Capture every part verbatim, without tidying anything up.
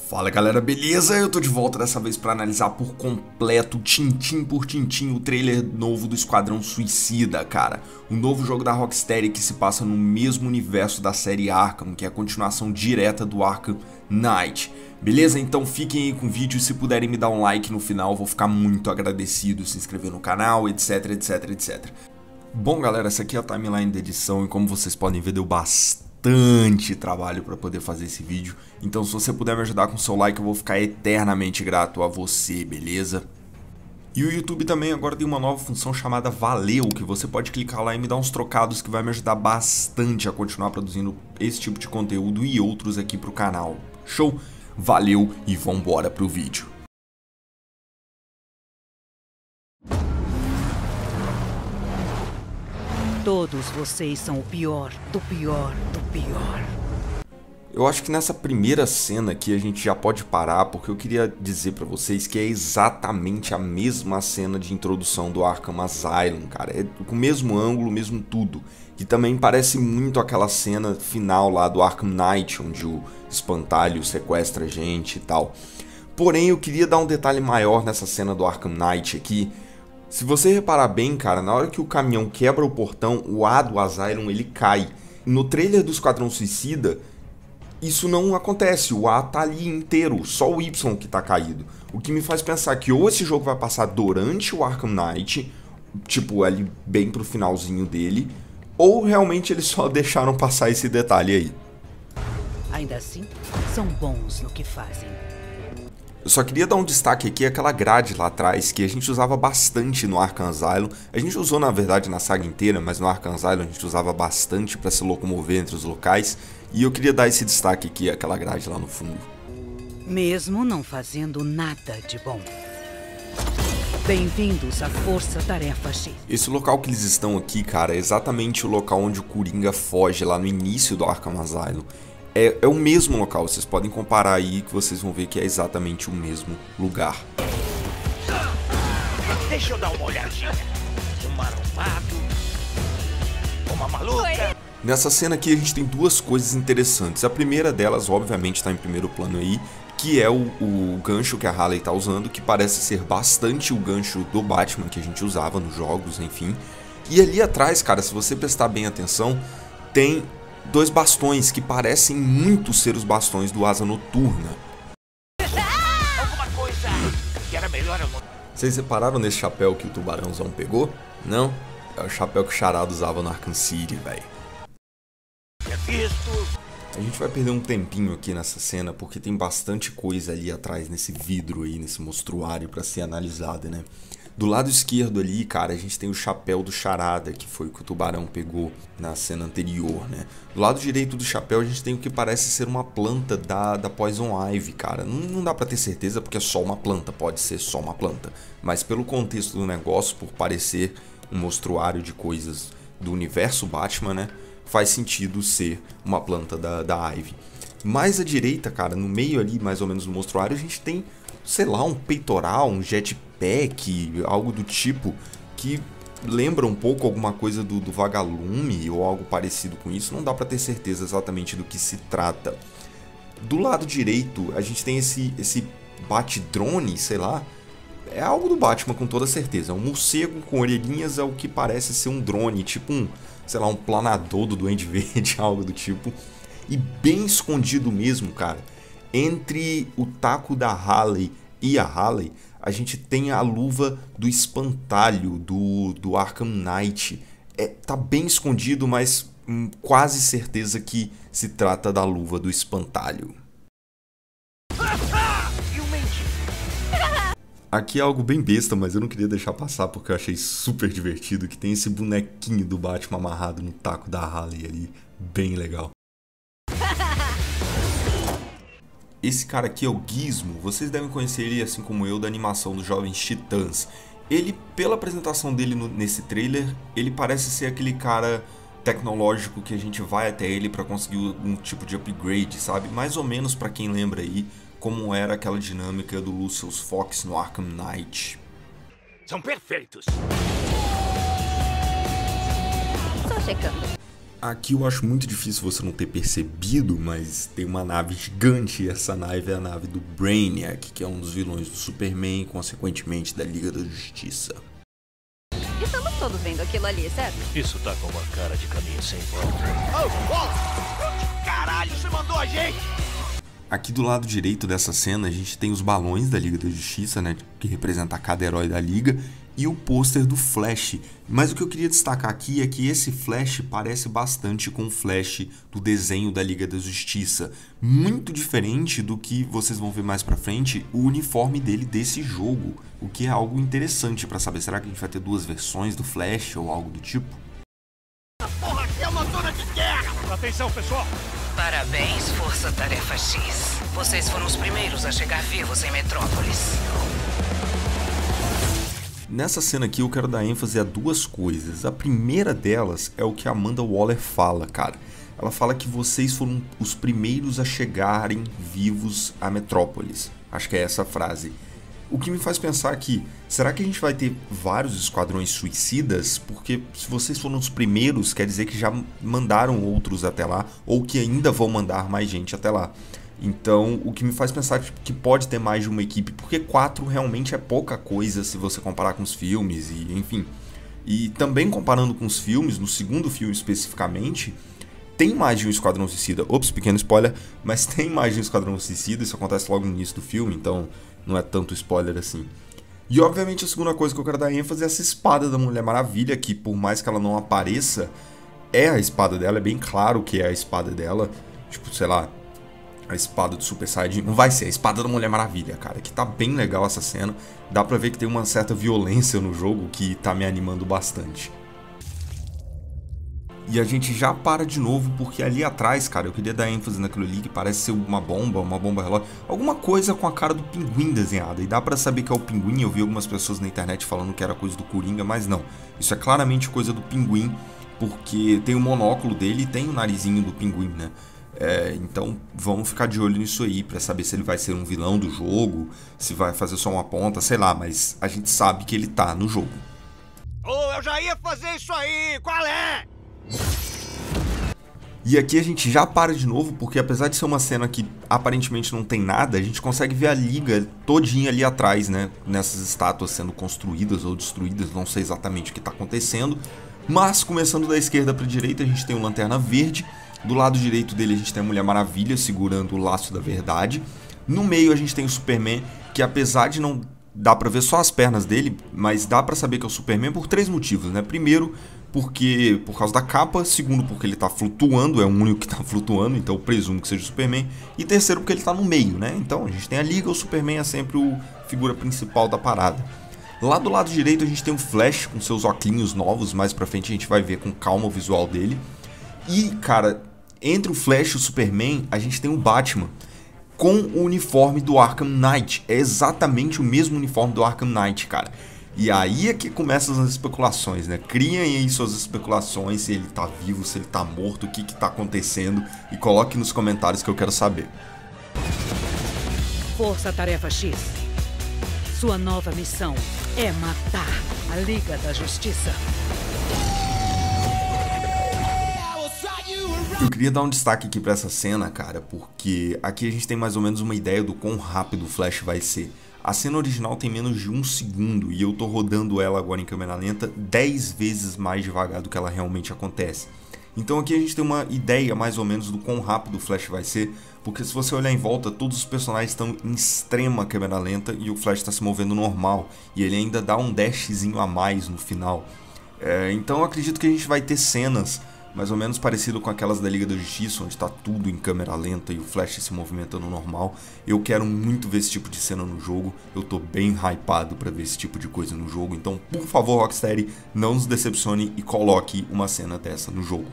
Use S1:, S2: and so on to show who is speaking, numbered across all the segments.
S1: Fala galera, beleza? Eu tô de volta dessa vez pra analisar por completo, tintim por tintim, o trailer novo do Esquadrão Suicida, cara. Um novo jogo da Rocksteady que se passa no mesmo universo da série Arkham, que é a continuação direta do Arkham Knight. Beleza? Então fiquem aí com o vídeo, se puderem me dar um like no final, vou ficar muito agradecido, se inscrever no canal, etc, etc, etcétera. Bom galera, essa aqui é a timeline da edição e como vocês podem ver deu bastante bastante trabalho para poder fazer esse vídeo, então se você puder me ajudar com seu like eu vou ficar eternamente grato a você, beleza? E o YouTube também agora tem uma nova função chamada Valeu, que você pode clicar lá e me dar uns trocados que vai me ajudar bastante a continuar produzindo esse tipo de conteúdo e outros aqui pro canal. Show? Valeu e vambora pro vídeo.
S2: Todos vocês são o pior, do pior, do pior.
S1: Eu acho que nessa primeira cena aqui a gente já pode parar, porque eu queria dizer pra vocês que é exatamente a mesma cena de introdução do Arkham Asylum, cara. É com o mesmo ângulo, mesmo tudo. Que também parece muito aquela cena final lá do Arkham Knight, onde o espantalho sequestra a gente e tal. Porém, eu queria dar um detalhe maior nessa cena do Arkham Knight aqui. Se você reparar bem, cara, na hora que o caminhão quebra o portão, o A do Asylum ele cai. No trailer do Esquadrão Suicida, isso não acontece, o A tá ali inteiro, só o Y que tá caído. O que me faz pensar que ou esse jogo vai passar durante o Arkham Knight, tipo ali bem pro finalzinho dele, ou realmente eles só deixaram passar esse detalhe aí.
S2: Ainda assim, são bons no que fazem.
S1: Eu só queria dar um destaque aqui àquela grade lá atrás, que a gente usava bastante no Arkham Asylum. A gente usou na verdade na saga inteira, mas no Arkham Asylum a gente usava bastante para se locomover entre os locais. E eu queria dar esse destaque aqui àquela grade lá no fundo.
S2: Mesmo não fazendo nada de bom. Bem-vindos à Força Tarefa X.
S1: Esse local que eles estão aqui, cara, é exatamente o local onde o Coringa foge lá no início do Arkham Asylum. É, é o mesmo local, vocês podem comparar aí que vocês vão ver que é exatamente o mesmo lugar.
S3: Deixa eu dar uma olhadinha. Um marombado, uma maluca.
S1: Nessa cena aqui a gente tem duas coisas interessantes. A primeira delas, obviamente, está em primeiro plano aí, que é o, o gancho que a Harley está usando, que parece ser bastante o gancho do Batman que a gente usava nos jogos, enfim. E ali atrás, cara, se você prestar bem atenção, tem dois bastões que parecem muito ser os bastões do Asa Noturna.
S3: Alguma coisa que era melhor eu não...
S1: Vocês repararam nesse chapéu que o Tubarãozão pegou? Não? É o chapéu que o Charada usava no Arkham City, velho.
S3: É visto.
S1: A gente vai perder um tempinho aqui nessa cena, porque tem bastante coisa ali atrás, nesse vidro aí, nesse mostruário pra ser analisada, né? Do lado esquerdo ali, cara, a gente tem o chapéu do Charada, que foi o que o Tubarão pegou na cena anterior, né? Do lado direito do chapéu a gente tem o que parece ser uma planta da, da Poison Ivy, cara. Não, não dá pra ter certeza porque é só uma planta, pode ser só uma planta. Mas pelo contexto do negócio, por parecer um mostruário de coisas do universo Batman, né? Faz sentido ser uma planta da, da Ivy. Mais à direita, cara, no meio ali, mais ou menos no mostruário, a gente tem, sei lá, um peitoral, um jetpack, algo do tipo, que lembra um pouco alguma coisa do, do Vagalume ou algo parecido com isso. Não dá pra ter certeza exatamente do que se trata. Do lado direito, a gente tem esse, esse bate-drone, sei lá. É algo do Batman com toda certeza. Um morcego com orelhinhas é o que parece ser um drone, tipo um, sei lá, um planador do Duende Verde, algo do tipo. E bem escondido mesmo, cara, entre o taco da Harley e a Harley, a gente tem a luva do espantalho do, do Arkham Knight. É, tá bem escondido, mas hum, quase certeza que se trata da luva do espantalho. Aqui é algo bem besta, mas eu não queria deixar passar porque eu achei super divertido, que tem esse bonequinho do Batman amarrado no taco da Harley ali, bem legal. Esse cara aqui é o Gizmo, vocês devem conhecer ele assim como eu da animação dos Jovens Titãs. Ele, pela apresentação dele no, nesse trailer, ele parece ser aquele cara tecnológico que a gente vai até ele para conseguir algum tipo de upgrade, sabe? Mais ou menos para quem lembra aí como era aquela dinâmica do Lucius Fox no Arkham Knight.
S3: São perfeitos.
S4: Só checando.
S1: Aqui eu acho muito difícil você não ter percebido, mas tem uma nave gigante e essa nave é a nave do Brainiac, que é um dos vilões do Superman e consequentemente da Liga da Justiça.
S4: Estamos todos vendo aquilo ali, certo?
S3: Isso tá com uma cara de caminho sem volta. Oh, Wallace! Onde caralho você mandou a gente?
S1: Aqui do lado direito dessa cena a gente tem os balões da Liga da Justiça, né, que representa cada herói da Liga, e o pôster do Flash. Mas o que eu queria destacar aqui é que esse Flash parece bastante com o Flash do desenho da Liga da Justiça. Muito diferente do que vocês vão ver mais pra frente, o uniforme dele desse jogo. O que é algo interessante pra saber, será que a gente vai ter duas versões do Flash ou algo do tipo?
S3: A porra aqui é uma zona de guerra! Atenção, pessoal!
S2: Parabéns, Força Tarefa X. Vocês foram os primeiros a chegar vivos em Metrópolis.
S1: Nessa cena aqui eu quero dar ênfase a duas coisas. A primeira delas é o que a Amanda Waller fala, cara. Ela fala que vocês foram os primeiros a chegarem vivos a Metrópolis. Acho que é essa a frase. O que me faz pensar que, será que a gente vai ter vários esquadrões suicidas? Porque se vocês foram os primeiros, quer dizer que já mandaram outros até lá, ou que ainda vão mandar mais gente até lá. Então, o que me faz pensar que pode ter mais de uma equipe, porque quatro realmente é pouca coisa se você comparar com os filmes, e enfim. E também comparando com os filmes, no segundo filme especificamente, tem mais de um Esquadrão Suicida. Ops, pequeno spoiler, mas tem mais de um Esquadrão Suicida, isso acontece logo no início do filme, então não é tanto spoiler assim. E obviamente a segunda coisa que eu quero dar ênfase é essa espada da Mulher Maravilha, que por mais que ela não apareça, é a espada dela, é bem claro que é a espada dela, tipo, sei lá, a espada do Super Saiyajin. Não vai ser, a espada da Mulher Maravilha, cara, que tá bem legal essa cena. Dá pra ver que tem uma certa violência no jogo que tá me animando bastante. E a gente já para de novo, porque ali atrás, cara, eu queria dar ênfase naquilo ali que parece ser uma bomba, uma bomba relógio, alguma coisa com a cara do Pinguim desenhada. E dá pra saber que é o Pinguim, eu vi algumas pessoas na internet falando que era coisa do Coringa, mas não. Isso é claramente coisa do Pinguim, porque tem o monóculo dele e tem o narizinho do Pinguim, né? É, então vamos ficar de olho nisso aí pra saber se ele vai ser um vilão do jogo, se vai fazer só uma ponta, sei lá, mas a gente sabe que ele tá no jogo.
S3: Oh, eu já ia fazer isso aí! Qual é?
S1: E aqui a gente já para de novo, porque apesar de ser uma cena que aparentemente não tem nada, a gente consegue ver a liga todinha ali atrás, né? Nessas estátuas sendo construídas ou destruídas, não sei exatamente o que está acontecendo. Mas começando da esquerda para a direita, a gente tem o Lanterna Verde. Do lado direito dele a gente tem a Mulher Maravilha segurando o laço da verdade. No meio a gente tem o Superman, que apesar de não dar pra ver só as pernas dele, mas dá pra saber que é o Superman por três motivos, né? Primeiro, porque por causa da capa. Segundo, porque ele tá flutuando, é o único que tá flutuando, então eu presumo que seja o Superman. E terceiro, porque ele tá no meio, né? Então a gente tem a Liga, o Superman é sempre a figura principal da parada. Lá do lado direito a gente tem o Flash com seus óculos novos, mais pra frente a gente vai ver com calma o visual dele. E, cara, entre o Flash e o Superman, a gente tem o Batman com o uniforme do Arkham Knight. É exatamente o mesmo uniforme do Arkham Knight, cara. E aí é que começam as especulações, né? Criem aí suas especulações, se ele tá vivo, se ele tá morto, o que que tá acontecendo. E coloque nos comentários que eu quero saber.
S2: Força Tarefa X. Sua nova missão é matar a Liga da Justiça.
S1: Eu queria dar um destaque aqui pra essa cena, cara, porque aqui a gente tem mais ou menos uma ideia do quão rápido o Flash vai ser. A cena original tem menos de um segundo e eu tô rodando ela agora em câmera lenta dez vezes mais devagar do que ela realmente acontece. Então aqui a gente tem uma ideia mais ou menos do quão rápido o Flash vai ser, porque se você olhar em volta, todos os personagens estão em extrema câmera lenta e o Flash está se movendo normal, e ele ainda dá um dashzinho a mais no final. É, então eu acredito que a gente vai ter cenas mais ou menos parecido com aquelas da Liga da Justiça, onde tá tudo em câmera lenta e o Flash se movimentando normal. Eu quero muito ver esse tipo de cena no jogo, eu tô bem hypado pra ver esse tipo de coisa no jogo, então por favor Rocksteady, não nos decepcione e coloque uma cena dessa no jogo.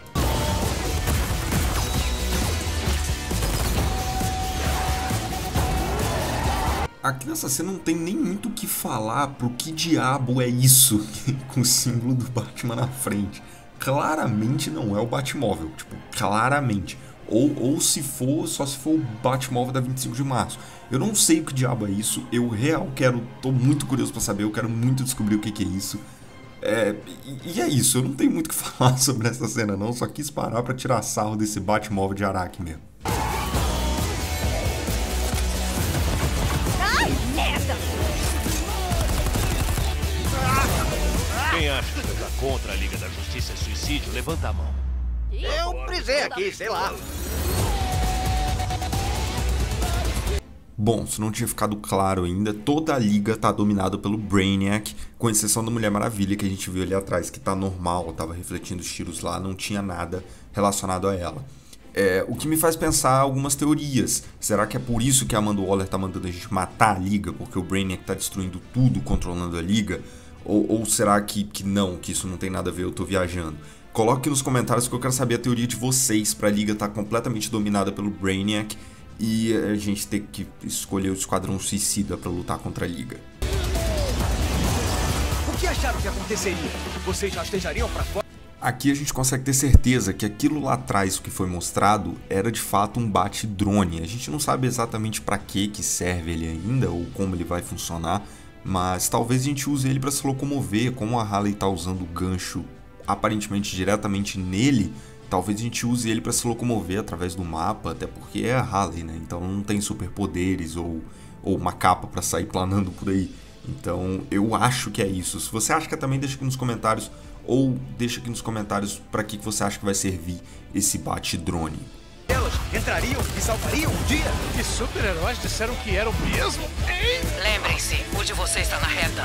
S1: Aqui nessa cena não tem nem muito o que falar pro que diabo é isso com o símbolo do Batman na frente. Claramente não é o Batmóvel, tipo, claramente. Ou, ou se for, só se for o Batmóvel da vinte e cinco de março. Eu não sei o que diabo é isso, eu real quero, tô muito curioso pra saber, eu quero muito descobrir o que que é isso. É, e, e é isso, eu não tenho muito o que falar sobre essa cena não, só quis parar pra tirar sarro desse Batmóvel de Araki mesmo.
S4: Ai, merda!
S3: Quem acha que tá contra a Liga da Justiça e Suicídio, levanta a mão.
S5: Eu brisei aqui, sei lá.
S1: Bom, se não tinha ficado claro ainda, toda a liga tá dominada pelo Brainiac, com exceção da Mulher Maravilha, que a gente viu ali atrás, que tá normal, tava refletindo os tiros lá, não tinha nada relacionado a ela. É, o que me faz pensar algumas teorias. Será que é por isso que a Amanda Waller tá mandando a gente matar a liga, porque o Brainiac tá destruindo tudo, controlando a liga? Ou, ou será que, que não, que isso não tem nada a ver, eu tô viajando? Coloque nos comentários que eu quero saber a teoria de vocês pra liga estar completamente dominada pelo Brainiac e a gente ter que escolher o Esquadrão Suicida pra lutar contra a liga.
S5: O que acharam que aconteceria? Vocês rastejariam pra fora?
S1: Aqui a gente consegue ter certeza que aquilo lá atrás que foi mostrado era de fato um bate-drone. A gente não sabe exatamente pra que que serve ele ainda ou como ele vai funcionar, mas talvez a gente use ele pra se locomover, como a Harley tá usando o gancho aparentemente diretamente nele. Talvez a gente use ele para se locomover através do mapa, até porque é a Harley, né? Então não tem superpoderes ou, ou uma capa para sair planando por aí. Então eu acho que é isso. Se você acha que é, também deixa aqui nos comentários, ou deixa aqui nos comentários para que você acha que vai servir esse bate-drone.
S5: Elas entrariam e salvariam um dia?
S3: Que super-heróis disseram que eram mesmo? Hein?
S2: Lembrem-se, o de vocês está na reta.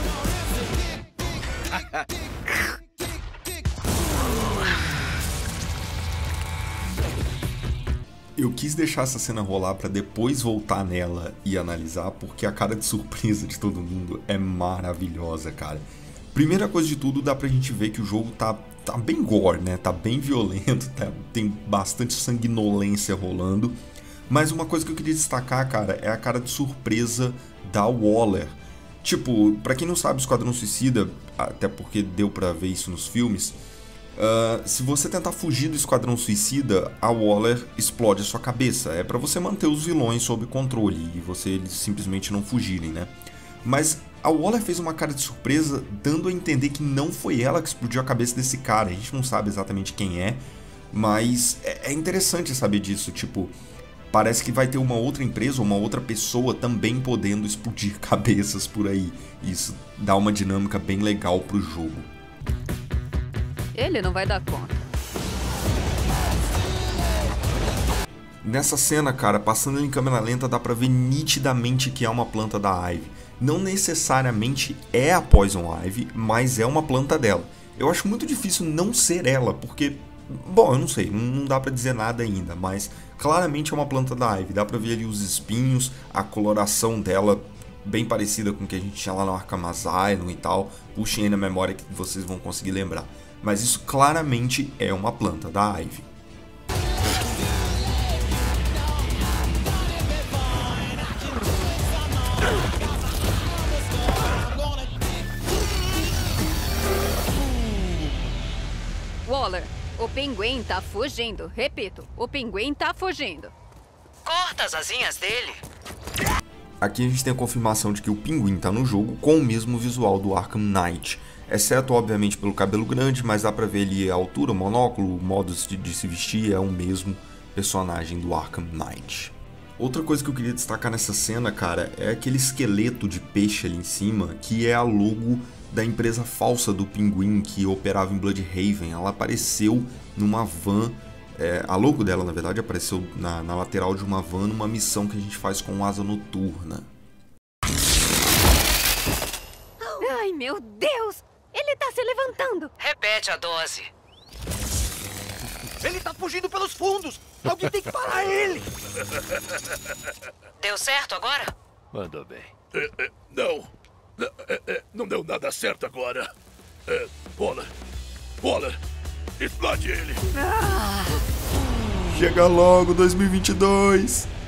S1: Eu quis deixar essa cena rolar pra depois voltar nela e analisar, porque a cara de surpresa de todo mundo é maravilhosa, cara. Primeira coisa de tudo, dá pra gente ver que o jogo tá, tá bem gore, né? Tá bem violento, tá, tem bastante sanguinolência rolando. Mas uma coisa que eu queria destacar, cara, é a cara de surpresa da Waller. Tipo, pra quem não sabe, o Esquadrão Suicida, até porque deu pra ver isso nos filmes, Uh, se você tentar fugir do Esquadrão Suicida, a Waller explode a sua cabeça. É pra você manter os vilões sob controle e você eles simplesmente não fugirem, né? Mas a Waller fez uma cara de surpresa, dando a entender que não foi ela que explodiu a cabeça desse cara. A gente não sabe exatamente quem é, mas é, é interessante saber disso. Tipo, parece que vai ter uma outra empresa, uma outra pessoa também podendo explodir cabeças por aí. Isso dá uma dinâmica bem legal pro jogo.
S4: Ele não vai dar conta.
S1: Nessa cena, cara, passando em câmera lenta, dá pra ver nitidamente que é uma planta da Ivy. Não necessariamente é a Poison Ivy, mas é uma planta dela. Eu acho muito difícil não ser ela, porque... Bom, eu não sei, não dá pra dizer nada ainda, mas claramente é uma planta da Ivy. Dá pra ver ali os espinhos, a coloração dela bem parecida com o que a gente tinha lá no Arkham Asylum e tal. Puxem aí na memória que vocês vão conseguir lembrar. Mas isso claramente é uma planta da Ivy.
S4: Waller, o pinguim tá fugindo. Repito, o pinguim tá fugindo.
S2: Corta as asinhas dele.
S1: Aqui a gente tem a confirmação de que o pinguim tá no jogo com o mesmo visual do Arkham Knight. Exceto, obviamente, pelo cabelo grande, mas dá pra ver ali a altura, o monóculo, o modo de, de se vestir, é o mesmo personagem do Arkham Knight. Outra coisa que eu queria destacar nessa cena, cara, é aquele esqueleto de peixe ali em cima, que é a logo da empresa falsa do Pinguim que operava em Bloodhaven. Ela apareceu numa van, é, a logo dela, na verdade, apareceu na, na lateral de uma van numa missão que a gente faz com Asa Noturna.
S4: Ai, meu Deus! Ele tá se levantando!
S2: Repete a dose.
S5: Ele tá fugindo pelos fundos! Alguém tem que parar ele!
S2: Deu certo agora?
S3: Mandou bem.
S6: É, é, não. É, é, não deu nada certo agora. É, Waller. Waller. Explode ele.
S1: Chega logo, dois mil e vinte e dois!